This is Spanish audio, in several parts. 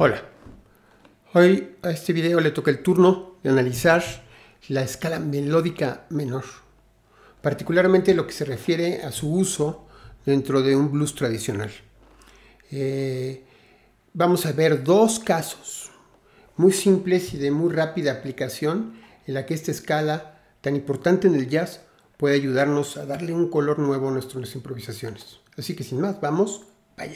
Hola, hoy a este video le toca el turno de analizar la escala melódica menor, particularmente lo que se refiere a su uso dentro de un blues tradicional. Vamos a ver dos casos muy simples y de muy rápida aplicación en la que esta escala tan importante en el jazz puede ayudarnos a darle un color nuevo a nuestras improvisaciones. Así que sin más, vamos allá.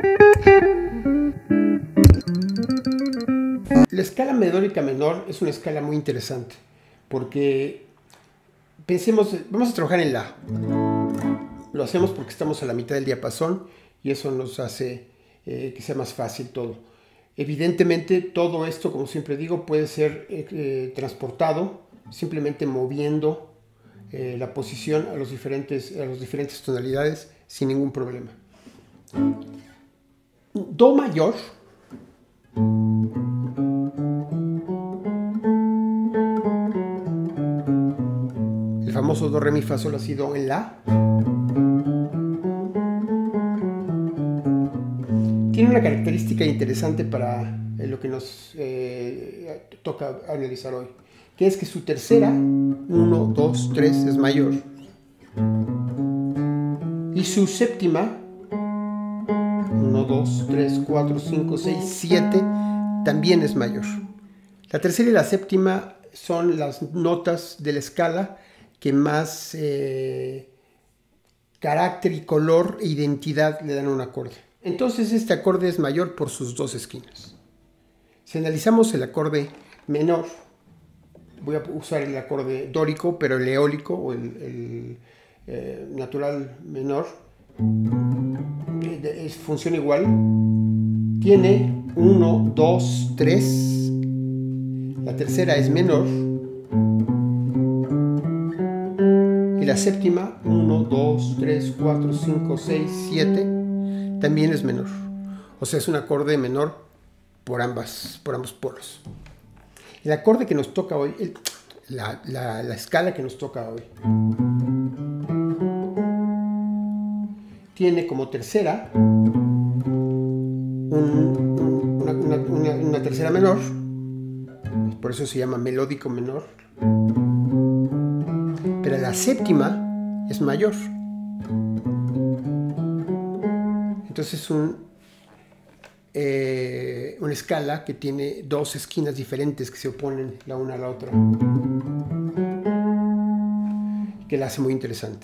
La escala melódica menor es una escala muy interesante porque vamos a trabajar en la. Lo hacemos porque estamos a la mitad del diapasón y eso nos hace que sea más fácil todo. Evidentemente todo esto, como siempre digo, puede ser transportado simplemente moviendo la posición a las diferentes tonalidades sin ningún problema. Do mayor el famoso do, re, mi, fa, sol, la, si, do en la tiene una característica interesante para lo que nos toca analizar hoy, que es que su tercera, 1, 2, 3, es mayor y su séptima, 1, 2, 3, 4, 5, 6, 7, también es mayor. La tercera y la séptima son las notas de la escala que más carácter y color e identidad le dan a un acorde. Entonces este acorde es mayor por sus dos esquinas. Si analizamos el acorde menor, voy a usar el acorde dórico, pero el eólico o el natural menor, funciona igual. Tiene 1, 2, 3. La tercera es menor. Y la séptima, 1, 2, 3, 4, 5, 6, 7, también es menor. O sea, es un acorde menor por ambos polos. El acorde que nos toca hoy, la escala que nos toca hoy, tiene como tercera una tercera menor, por eso se llama melódico menor, pero la séptima es mayor. Entonces es una escala que tiene dos esquinas diferentes que se oponen la una a la otra, que la hace muy interesante.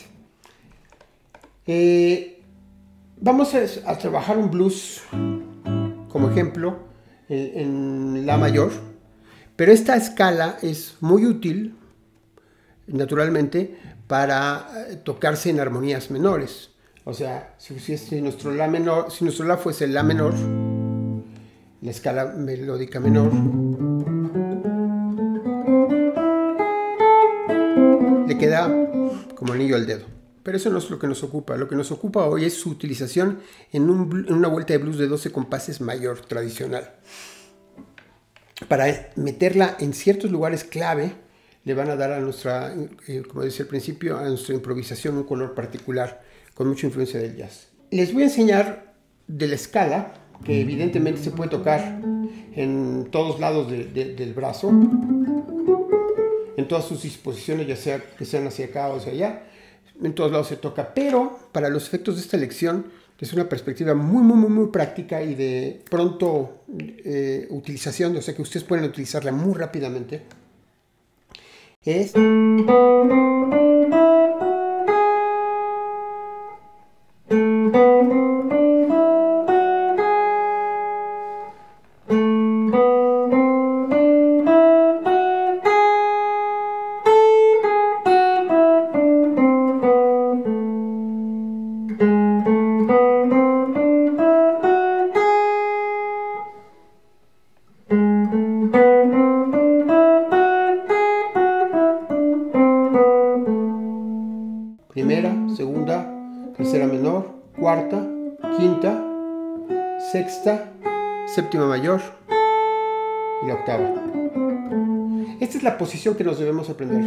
Vamos a trabajar un blues como ejemplo en la mayor, pero esta escala es muy útil naturalmente para tocarse en armonías menores. O sea, si nuestro la fuese la menor, la escala melódica menor, le queda como anillo al dedo. Pero eso no es lo que nos ocupa. Lo que nos ocupa hoy es su utilización en una vuelta de blues de 12 compases mayor tradicional. Para meterla en ciertos lugares clave, le van a dar a nuestra, como decía al principio, a nuestra improvisación un color particular, con mucha influencia del jazz. Les voy a enseñar de la escala, que evidentemente se puede tocar en todos lados del brazo, en todas sus disposiciones, ya sea que sean hacia acá o hacia allá, en todos lados se toca, pero para los efectos de esta lección es una perspectiva muy práctica y de pronto utilización, o sea que ustedes pueden utilizarla muy rápidamente. Es primera, segunda, tercera menor, cuarta, quinta, sexta, séptima mayor y la octava. Esta es la posición que nos debemos aprender.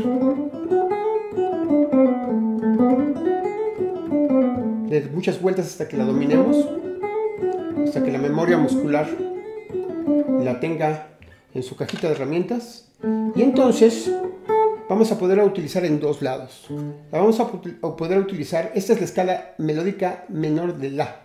De muchas vueltas hasta que la dominemos, hasta que la memoria muscular la tenga en su cajita de herramientas, y entonces vamos a poderla utilizar en dos lados. La vamos a poder utilizar, esta es la escala melódica menor de La.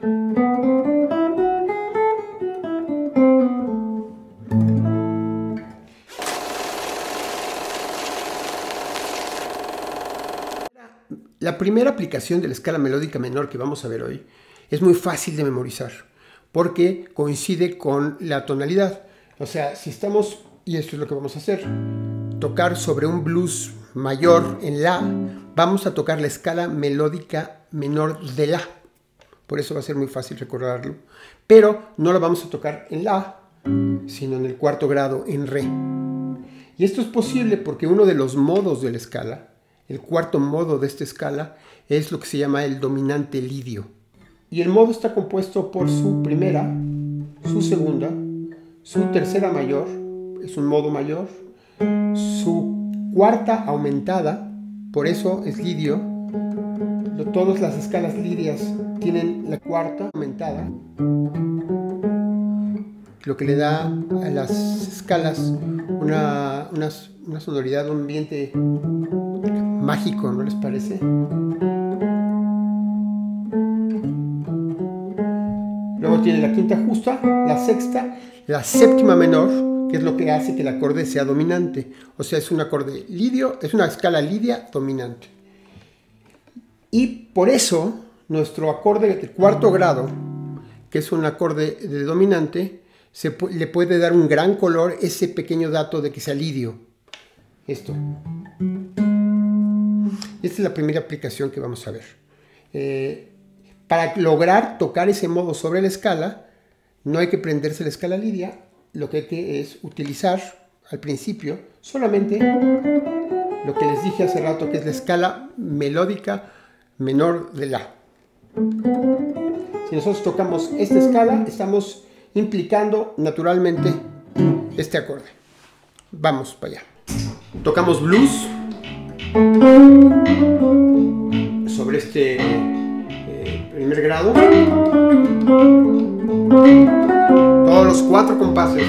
La primera aplicación de la escala melódica menor que vamos a ver hoy es muy fácil de memorizar porque coincide con la tonalidad. O sea, si estamos, y esto es lo que vamos a hacer, tocar sobre un blues mayor en La, vamos a tocar la escala melódica menor de La. Por eso va a ser muy fácil recordarlo. Pero no la vamos a tocar en La, sino en el cuarto grado, en Re. Y esto es posible porque uno de los modos de la escala, el cuarto modo de esta escala, es lo que se llama el dominante lidio. Y el modo está compuesto por su primera, su segunda, su tercera mayor, es un modo mayor, su cuarta aumentada, por eso es lidio. Todas las escalas lidias tienen la cuarta aumentada, lo que le da a las escalas una sonoridad, un ambiente mágico, ¿no les parece? Luego tiene la quinta justa, la sexta, la séptima menor, que es lo que hace que el acorde sea dominante. O sea, es un acorde lidio, es una escala lidia dominante. Y por eso nuestro acorde de cuarto grado, que es un acorde de dominante, le puede dar un gran color ese pequeño dato de que sea lidio. Esto. Esta es la primera aplicación que vamos a ver. Para lograr tocar ese modo sobre la escala, no hay que prenderse la escala lidia. Lo que hay que es utilizar al principio solamente lo que les dije hace rato, que es la escala melódica menor de La. Si nosotros tocamos esta escala, estamos implicando naturalmente este acorde. Vamos para allá. Tocamos blues sobre este primer grado, todos los cuatro compases,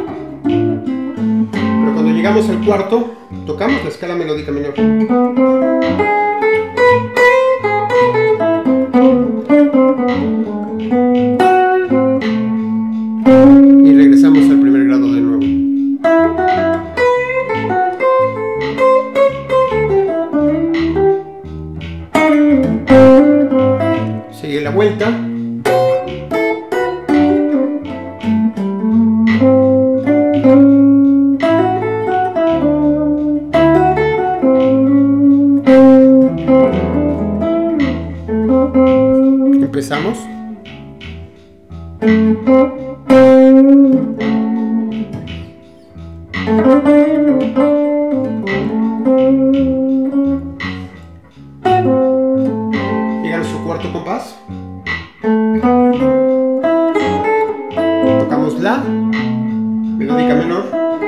pero cuando llegamos al cuarto tocamos la escala melódica menor y regresamos al primer grado de nuevo. Sigue la vuelta. Empezamos. Llega nuestro cuarto compás. Tocamos La, melódica menor.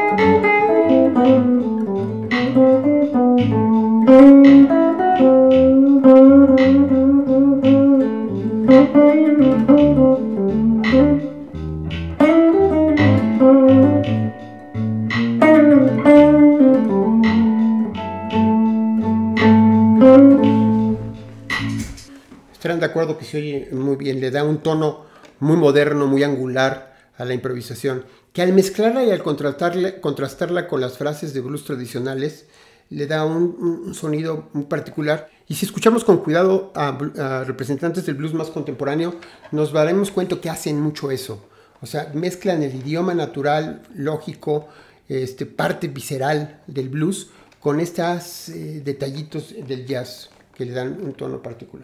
Estarán de acuerdo que se oye muy bien, le da un tono muy moderno, muy angular a la improvisación, que al mezclarla y al contrastarla con las frases de blues tradicionales, le da un sonido muy particular. Y si escuchamos con cuidado a representantes del blues más contemporáneo, nos daremos cuenta que hacen mucho eso. O sea, mezclan el idioma natural, lógico, parte visceral del blues, con estos detallitos del jazz que le dan un tono particular.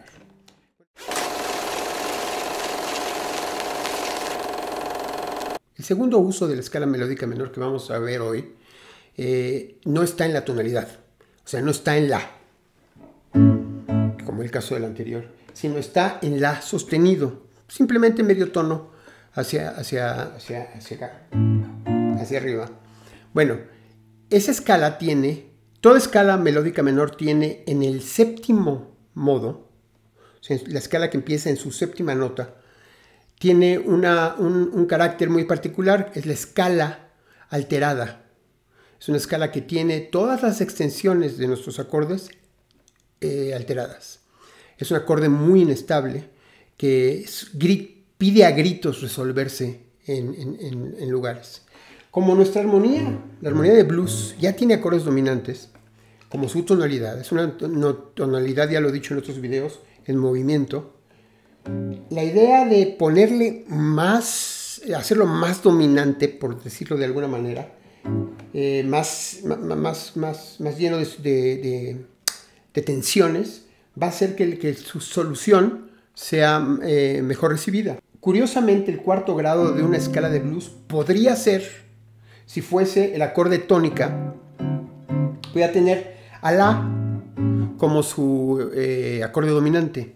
El segundo uso de la escala melódica menor que vamos a ver hoy no está en la tonalidad, o sea, no está en La, como el caso del anterior, sino está en La sostenido, simplemente medio tono hacia arriba. Bueno, esa escala toda escala melódica menor tiene en el séptimo modo, o sea, la escala que empieza en su séptima nota, tiene un carácter muy particular, es la escala alterada. Es una escala que tiene todas las extensiones de nuestros acordes alteradas. Es un acorde muy inestable que pide a gritos resolverse en lugares. Como nuestra armonía, la armonía de blues ya tiene acordes dominantes, como su tonalidad, es una tonalidad, ya lo he dicho en otros videos, en movimiento. La idea de ponerle más, hacerlo más dominante, por decirlo de alguna manera, más lleno de tensiones, va a hacer que su solución sea mejor recibida. Curiosamente, el cuarto grado de una escala de blues podría ser, si fuese el acorde tónica, voy a tener a La como su acorde dominante.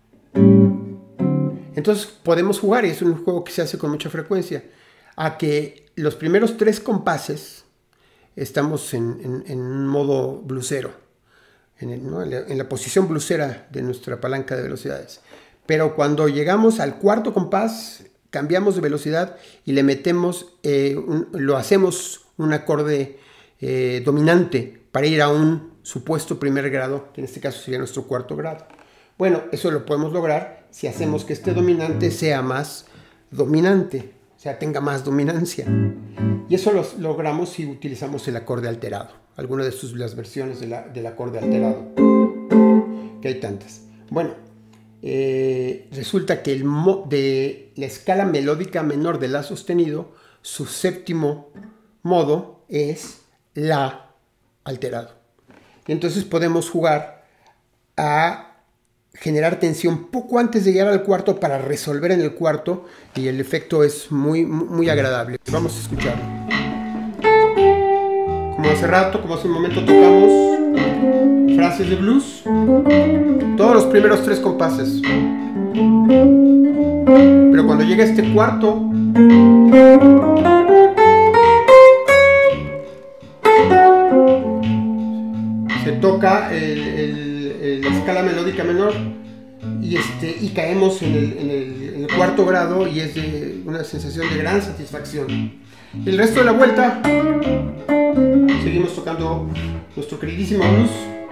Entonces podemos jugar, y es un juego que se hace con mucha frecuencia, a que los primeros 3 compases estamos en un modo bluesero, en la posición bluesera de nuestra palanca de velocidades. Pero cuando llegamos al cuarto compás, cambiamos de velocidad y le metemos, lo hacemos un acorde dominante para ir a un supuesto primer grado, que en este caso sería nuestro cuarto grado. Bueno, eso lo podemos lograr si hacemos que este dominante sea más dominante, o sea, tenga más dominancia. Y eso lo logramos si utilizamos el acorde alterado, alguna de las versiones del acorde alterado, que hay tantas. Bueno, resulta que de la escala melódica menor de La sostenido, su séptimo modo es La alterado. Y entonces podemos jugar a generar tensión poco antes de llegar al cuarto para resolver en el cuarto, y el efecto es muy agradable. Vamos a escucharlo. Como hace rato, como hace un momento tocamos frases de blues, todos los primeros 3 compases. Pero cuando llega este cuarto, se toca la escala melódica menor y caemos en el cuarto grado, y es una sensación de gran satisfacción. El resto de la vuelta seguimos tocando nuestro queridísimo blues.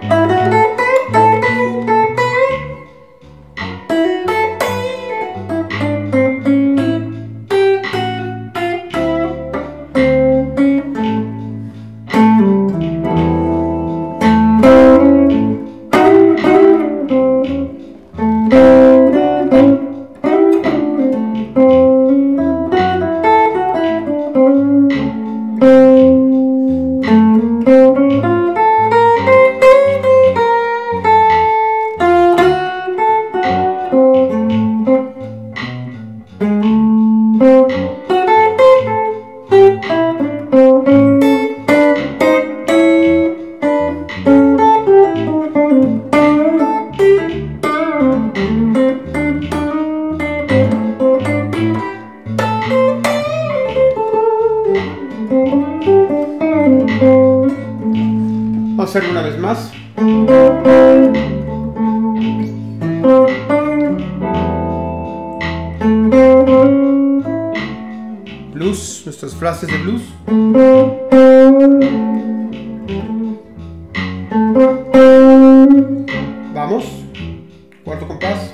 Vamos a hacerlo una vez más. Blues, nuestras frases de blues. Vamos, cuarto compás.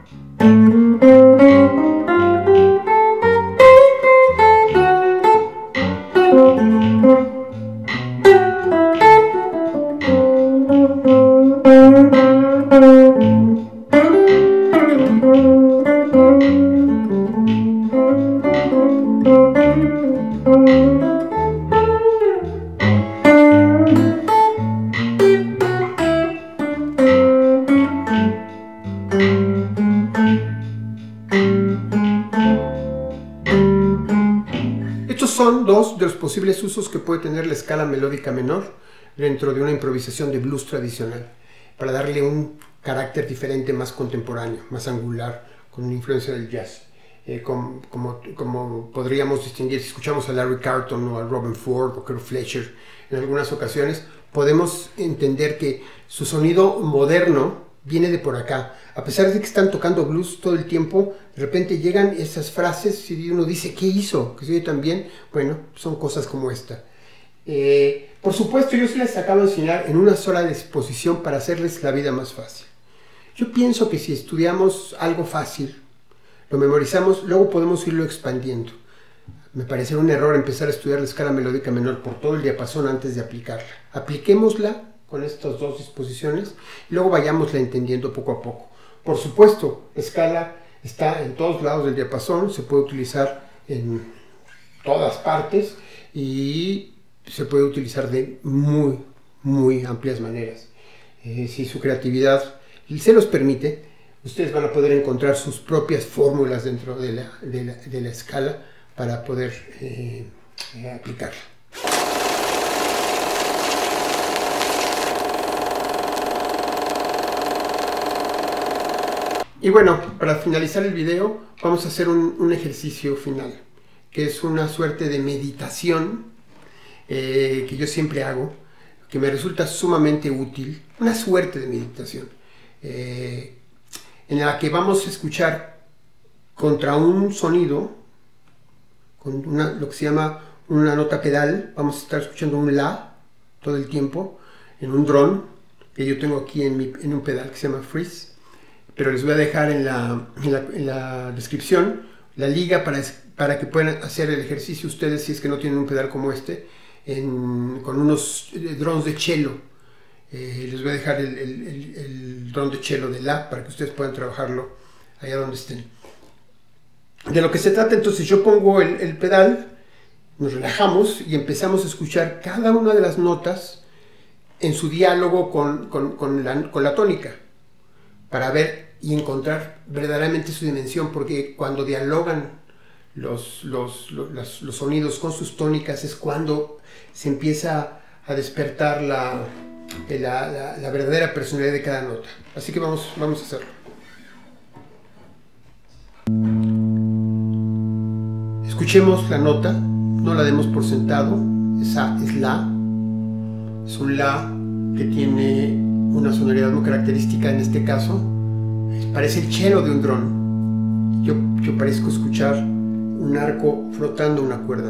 Estos son dos de los posibles usos que puede tener la escala melódica menor dentro de una improvisación de blues tradicional, para darle un carácter diferente, más contemporáneo, más angular, con una influencia del jazz. Como podríamos distinguir si escuchamos a Larry Carlton o a Robin Ford o Kurt Fletcher en algunas ocasiones, podemos entender que su sonido moderno viene de por acá. A pesar de que están tocando blues todo el tiempo, de repente llegan esas frases y uno dice, ¿qué hizo? ¿Que se oye tan bien? Bueno, son cosas como esta. Por supuesto, yo se les acabo de enseñar en una sola disposición para hacerles la vida más fácil. Yo pienso que si estudiamos algo fácil, lo memorizamos, luego podemos irlo expandiendo. Me parece un error empezar a estudiar la escala melódica menor por todo el diapasón antes de aplicarla. Apliquémosla con estas dos disposiciones y luego vayámosla entendiendo poco a poco. Por supuesto, la escala está en todos lados del diapasón, se puede utilizar en todas partes y se puede utilizar de muy amplias maneras. Si su creatividad se los permite, ustedes van a poder encontrar sus propias fórmulas dentro de la escala para poder aplicarla. Y bueno, para finalizar el video vamos a hacer un ejercicio final, que es una suerte de meditación que yo siempre hago, que me resulta sumamente útil, una suerte de meditación, en la que vamos a escuchar contra un sonido, con lo que se llama una nota pedal, vamos a estar escuchando un La todo el tiempo, en un drone, que yo tengo aquí en un pedal que se llama Freeze, pero les voy a dejar en la descripción la liga para que puedan hacer el ejercicio ustedes si es que no tienen un pedal como este, con unos drones de cello. Les voy a dejar el drone de cello de La para que ustedes puedan trabajarlo allá donde estén. De lo que se trata, entonces, yo pongo el pedal, nos relajamos y empezamos a escuchar cada una de las notas en su diálogo con la tónica, para ver y encontrar verdaderamente su dimensión, porque cuando dialogan los sonidos con sus tónicas es cuando se empieza a despertar la verdadera personalidad de cada nota. Así que vamos a hacerlo. Escuchemos la nota, no la demos por sentado. Esa es La. Es un La que tiene una sonoridad muy característica en este caso. Parece el cello de un dron. Yo parezco escuchar un arco frotando una cuerda.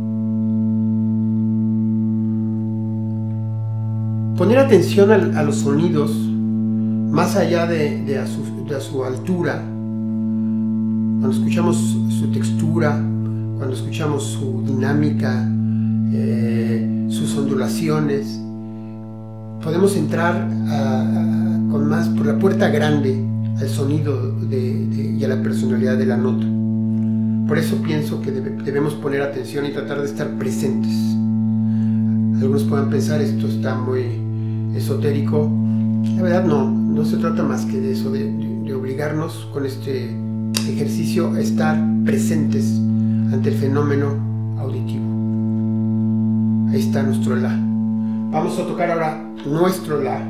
Poner atención a los sonidos más allá de su altura. Cuando escuchamos su textura, cuando escuchamos su dinámica, sus ondulaciones, podemos entrar con más por la puerta grande al sonido y a la personalidad de la nota. Por eso pienso que debemos poner atención y tratar de estar presentes. Algunos puedan pensar esto está muy esotérico. La verdad no se trata más que de eso, de obligarnos con este ejercicio a estar presentes ante el fenómeno auditivo. Ahí está nuestro La. Vamos a tocar ahora nuestro La.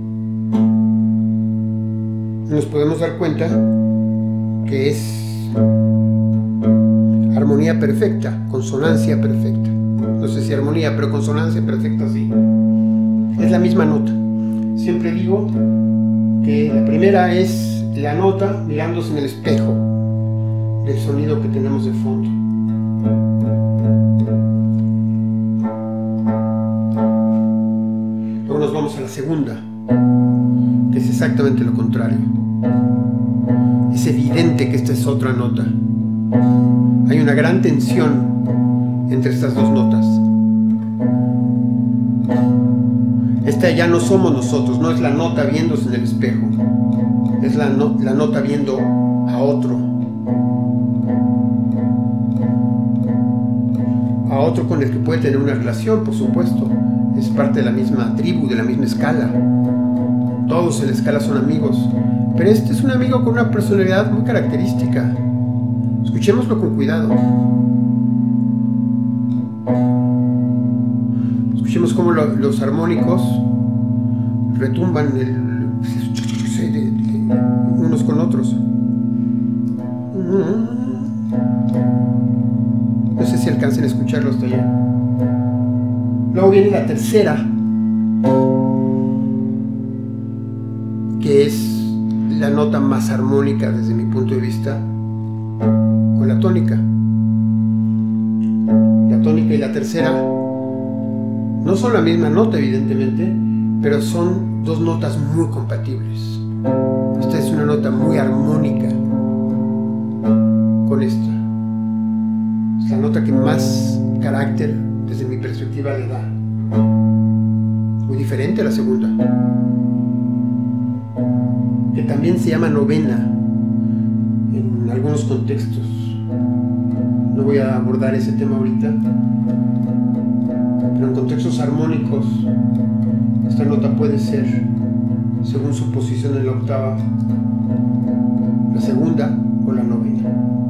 Nos podemos dar cuenta que es armonía perfecta, consonancia perfecta. No sé si armonía, pero consonancia perfecta sí. Es la misma nota. Siempre digo que la primera es la nota mirándose en el espejo del sonido que tenemos de fondo. Luego nos vamos a la segunda, que es exactamente lo contrario. Es evidente que esta es otra nota. Hay una gran tensión entre estas dos notas. Esta ya no somos nosotros, no es la nota viéndose en el espejo, es la nota viendo a otro. A otro con el que puede tener una relación, por supuesto. Es parte de la misma tribu, de la misma escala. Todos en la escala son amigos. Pero este es un amigo con una personalidad muy característica. Escuchémoslo con cuidado. Escuchemos cómo los armónicos retumban unos con otros. No sé si alcancen a escucharlo hasta allá. Luego viene la tercera, que es la nota más armónica desde mi punto de vista con la tónica. La tónica y la tercera no son la misma nota, evidentemente, pero son dos notas muy compatibles. Esta es una nota muy armónica con esta. Es la nota que más carácter, desde mi perspectiva, le da. Muy diferente a la segunda, que también se llama novena en algunos contextos. No voy a abordar ese tema ahorita, pero en contextos armónicos esta nota puede ser, según su posición en la octava, la segunda o la novena.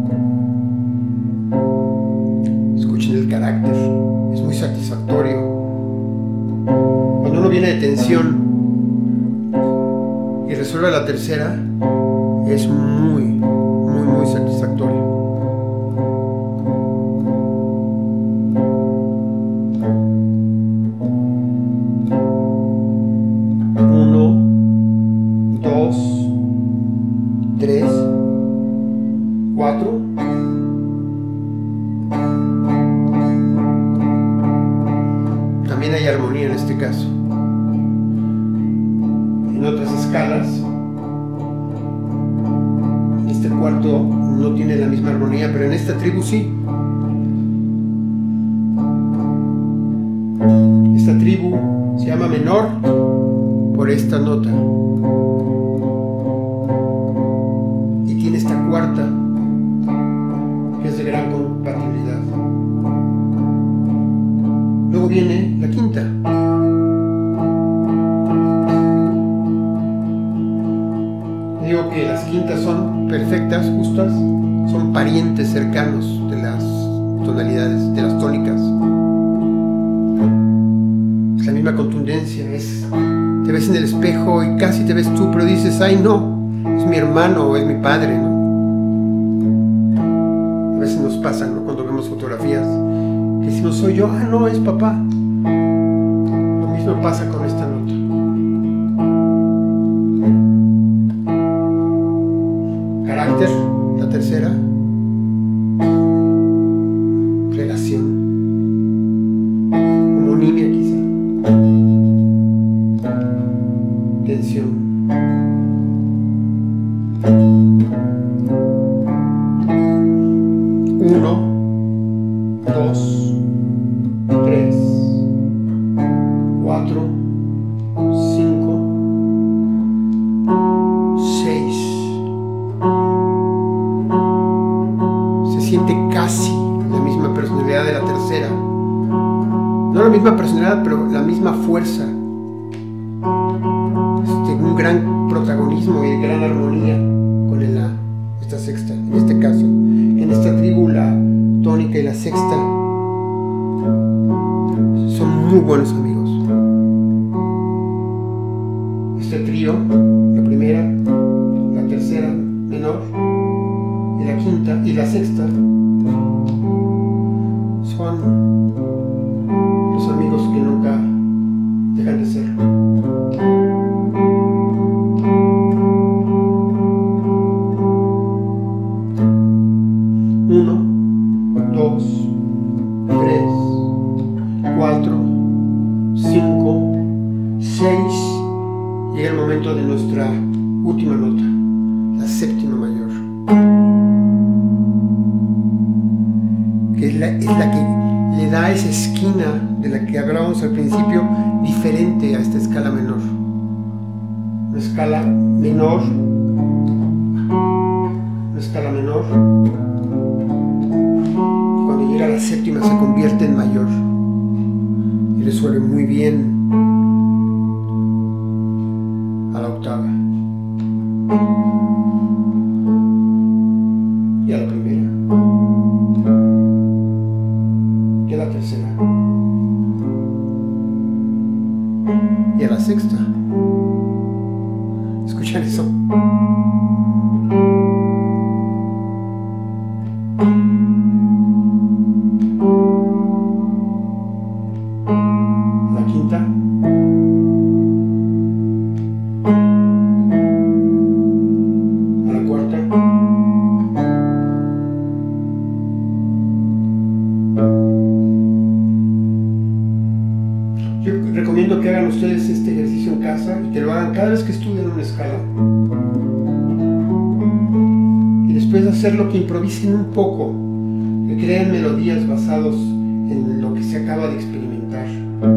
Escuchen el carácter, es muy satisfactorio. Cuando uno viene de tensión y resuelve la tercera, es muy satisfactorio. Uno, dos, tres, cuatro. También hay armonía en este caso. En otras escalas, este cuarto no tiene la misma armonía, pero en esta tribu sí. Esta tribu se llama menor por esta nota y tiene esta cuarta que es de gran compatibilidad. Luego viene la quinta. Digo que las quintas son perfectas, justas, son parientes cercanos de las tonalidades, de las tónicas. Es la misma contundencia, te ves en el espejo y casi te ves tú, pero dices, ay no, es mi hermano o es mi padre, ¿no? A veces nos pasa, ¿no? Cuando vemos fotografías, que si no soy yo, ah no, es papá. Lo mismo pasa con esta nota. Carácter, la tercera. Relación. Homonimia quizá. Tensión. Uno, dos, tres, cuatro, cinco, seis. Se siente casi la misma personalidad de la tercera. No la misma personalidad, pero la misma fuerza. Un gran protagonismo y gran armonía con esta sexta. En este caso, en esta tribu, la tónica y la sexta son muy buenos amigos. Este trío, la primera, la tercera menor y la quinta y la sexta, son los amigos que nunca dejan de ser. Uno, dos, tres, cuatro, cinco, seis. Llega el momento de nuestra última nota, la séptima mayor, que es la que le da esa esquina de la que hablábamos al principio, diferente a esta escala menor. Una escala menor, cuando llega a la séptima se convierte en mayor y resuelve muy bien a la octava y a la primera y a la tercera y a la sexta. ¿Escuchan eso? La quinta. que lo hagan cada vez que estudien una escala. Y después de hacerlo, que improvisen un poco, que creen melodías basados en lo que se acaba de experimentar.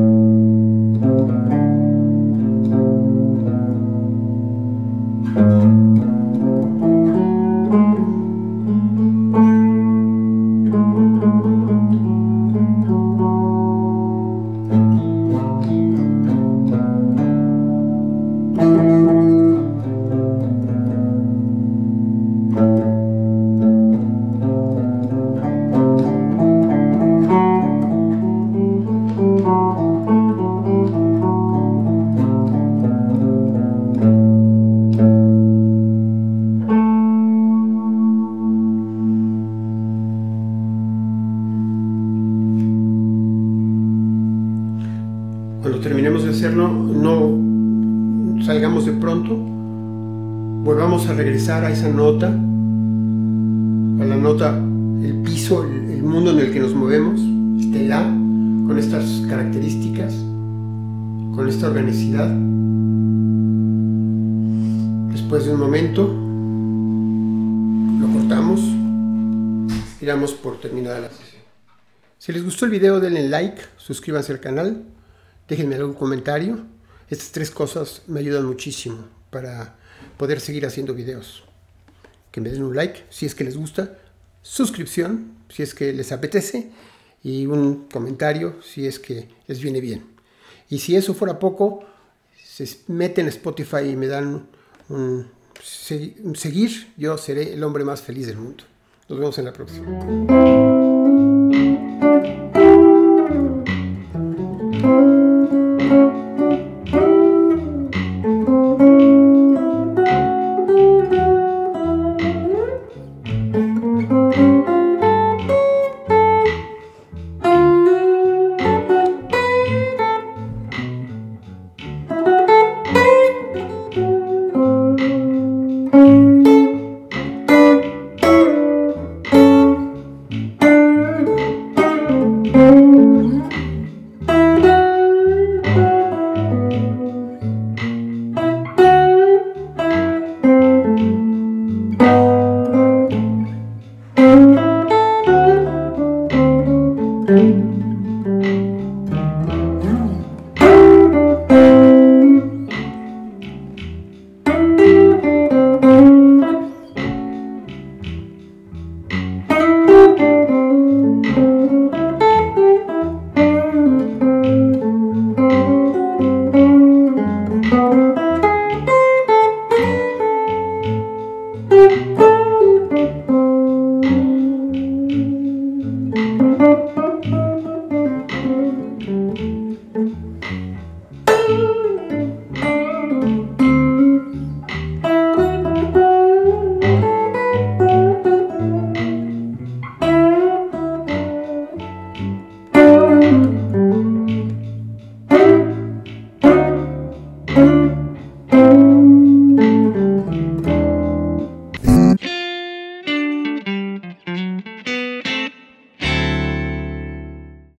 Cuando terminemos de hacerlo, no salgamos de pronto, volvamos a regresar a esa nota, a la nota, el piso, el mundo en el que nos movemos, este La, con estas características, con esta organicidad. Después de un momento, lo cortamos y damos por terminada la sesión. Si les gustó el video, denle like, suscríbanse al canal. Déjenme algún comentario. Estas 3 cosas me ayudan muchísimo para poder seguir haciendo videos. Que me den un like si es que les gusta, suscripción si es que les apetece y un comentario si es que les viene bien. Y si eso fuera poco, se meten en Spotify y me dan un seguir, yo seré el hombre más feliz del mundo. Nos vemos en la próxima.